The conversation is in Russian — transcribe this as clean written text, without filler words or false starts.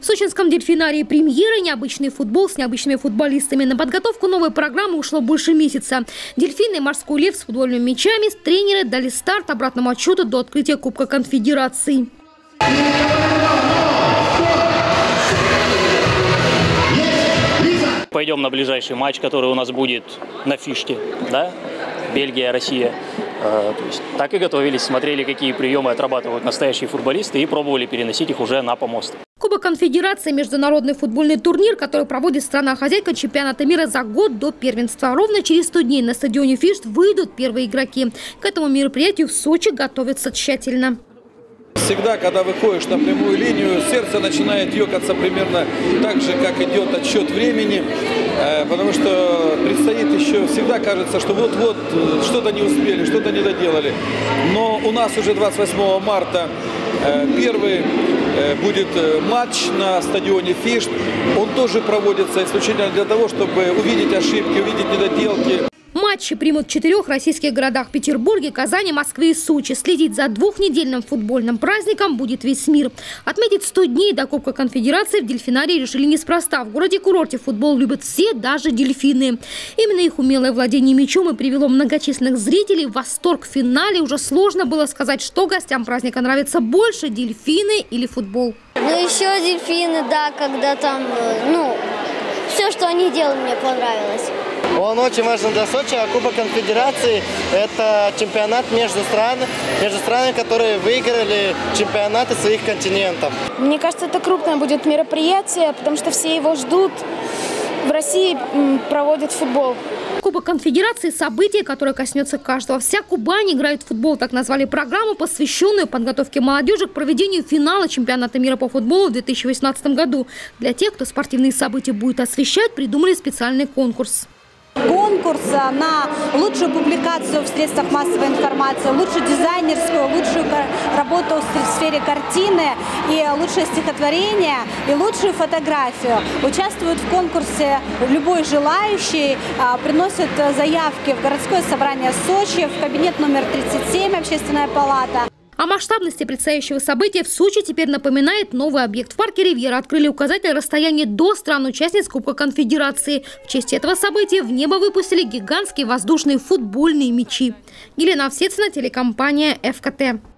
сочинском дельфинарии премьера, необычный футбол с необычными футболистами. На подготовку новой программы ушло больше месяца. Дельфины и морской лев с футбольными мячами, тренеры дали старт обратному отчету до открытия Кубка Конфедерации. Пойдем на ближайший матч, который у нас будет на фишке, да? Бельгия, Россия. То есть так и готовились, смотрели, какие приемы отрабатывают настоящие футболисты и пробовали переносить их уже на помост. Кубок Конфедерации – международный футбольный турнир, который проводит страна-хозяйка чемпионата мира за год до первенства. Ровно через 100 дней на стадионе Фишт выйдут первые игроки. К этому мероприятию в Сочи готовятся тщательно. Всегда, когда выходишь на прямую линию, сердце начинает ёкаться примерно так же, как идет отсчет времени, потому что предстоит еще, всегда кажется, что вот-вот что-то не успели, что-то не доделали. Но у нас уже 28 марта первый будет матч на стадионе Фишт. Он тоже проводится исключительно для того, чтобы увидеть ошибки, увидеть недоделки. Матчи примут в 4 российских городах – Петербурге, Казани, Москве и Сочи. Следить за двухнедельным футбольным праздником будет весь мир. Отметить 100 дней до Кубка Конфедерации в дельфинарии решили неспроста. В городе-курорте футбол любят все, даже дельфины. Именно их умелое владение мячом и привело многочисленных зрителей в восторг. В финале уже сложно было сказать, что гостям праздника нравится больше – дельфины или футбол. Ну еще дельфины, да, когда там, все, что они делали, мне понравилось. Он очень важен для Сочи, а Кубок Конфедерации – это чемпионат между странами, которые выиграли чемпионаты своих континентов. Мне кажется, это крупное будет мероприятие, потому что все его ждут. В России проводят футбол. Кубок Конфедерации – событие, которое коснется каждого. Вся Кубань играет в футбол. Так назвали программу, посвященную подготовке молодежи к проведению финала чемпионата мира по футболу в 2018 году. Для тех, кто спортивные события будет освещать, придумали специальный конкурс. Конкурс на лучшую публикацию в средствах массовой информации, лучшую дизайнерскую, лучшую работу в сфере картины и лучшее стихотворение и лучшую фотографию. Участвуют в конкурсе любой желающий, приносят заявки в городское собрание Сочи, в кабинет номер 37, Общественная палата. О масштабности предстоящего события в Сочи теперь напоминает новый объект. В парке «Ривьера» открыли указатель расстояния до стран-участниц Кубка Конфедерации. В честь этого события в небо выпустили гигантские воздушные футбольные мячи. Елена Овсецина, телекомпания ФКТ.